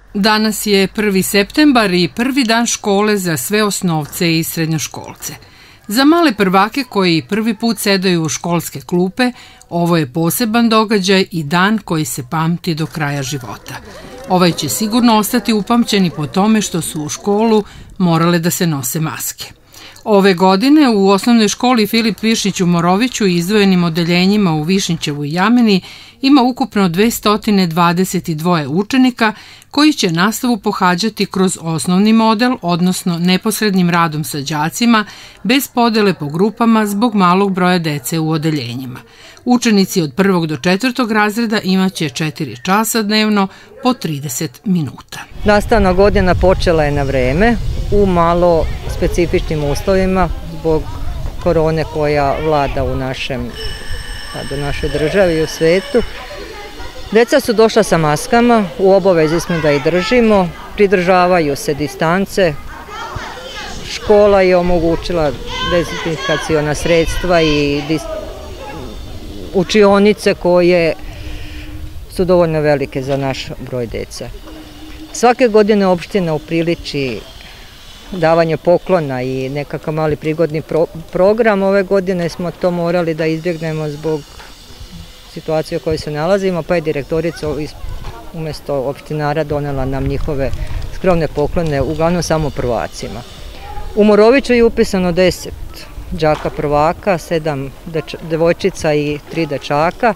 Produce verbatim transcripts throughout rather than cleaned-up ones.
Danas je prvi septembar i prvi dan škole za sve osnovce i srednjoškolce. Za male prvake koji prvi put sedaju u školske klupe, ovo je poseban događaj i dan koji se pamti do kraja života. Ovaj će sigurno ostati upamćen i po tome što su u školu morale da se nose maske. Ove godine u osnovnoj školi Filip Višnjić u Moroviću i izdvojenim odeljenjima u Višnjićevu i Jamini ima ukupno dvesta dvadeset dva učenika koji će nastavu pohađati kroz osnovni model, odnosno neposrednim radom sa đacima, bez podele po grupama zbog malog broja dece u odeljenjima. Učenici od prvog do četvrtog razreda imaće četiri časa dnevno po trideset minuta. Nastavna godina počela je na vreme u malo specifičnim uslovima zbog korone koja vlada u našem, u našoj državi i u svetu. Deca su došla sa maskama, u obavezi smo da ih držimo, pridržavaju se distance. Škola je omogućila dezinfekaciona sredstva i učionice koje su dovoljno velike za naš broj deca. Svake godine opština upriliči davanje poklona i nekakav mali prigodni pro program. Ove godine smo to morali da izbjegnemo zbog situacije u kojoj se nalazimo, pa je direktorica umjesto opštinara donela nam njihove skromne poklone, uglavnom samo prvacima. U Moroviću je upisano deset đaka prvaka, sedam devojčica i tri dečaka,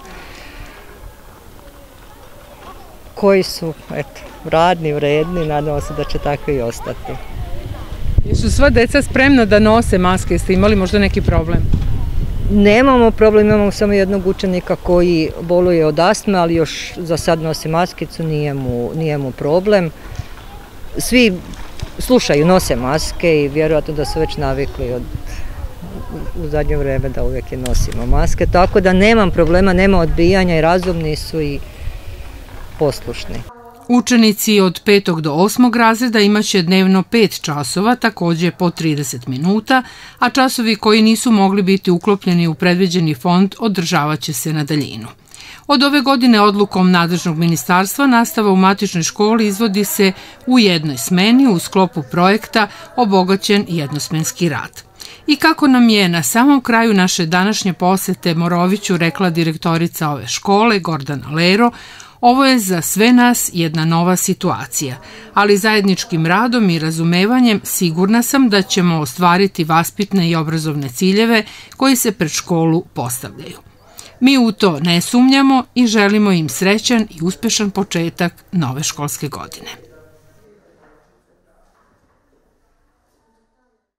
koji su eto, radni, vredni, nadamo se da će tako i ostati. Jesu sva deca spremna da nose maske? Jeste imali možda neki problem? Nemamo problem, imamo samo jednog učenika koji boluje od astme, ali još za sad nosi maskicu, nije mu, nije mu problem. Svi slušaju, nose maske i vjerojatno da su već navikli od, u zadnje vreme da uvijek nosimo maske, tako da nemam problema, nema odbijanja i razumni su i poslušni. Učenici od petog do osmog razreda imaće dnevno pet časova, takođe po trideset minuta, a časovi koji nisu mogli biti uklopljeni u predviđeni fond održavaće se na daljinu. Od ove godine odlukom nadležnog ministarstva nastava u matičnoj školi izvodi se u jednoj smeni u sklopu projekta Obogaćen jednosmenski rad. I kako nam je na samom kraju naše današnje posete Moroviću rekla direktorica ove škole, Gordana Lero, ovo je za sve nas jedna nova situacija, ali zajedničkim radom i razumevanjem sigurna sam da ćemo ostvariti vaspitne i obrazovne ciljeve koji se pred školu postavljaju. Mi u to ne sumnjamo i želimo im srećan i uspešan početak nove školske godine.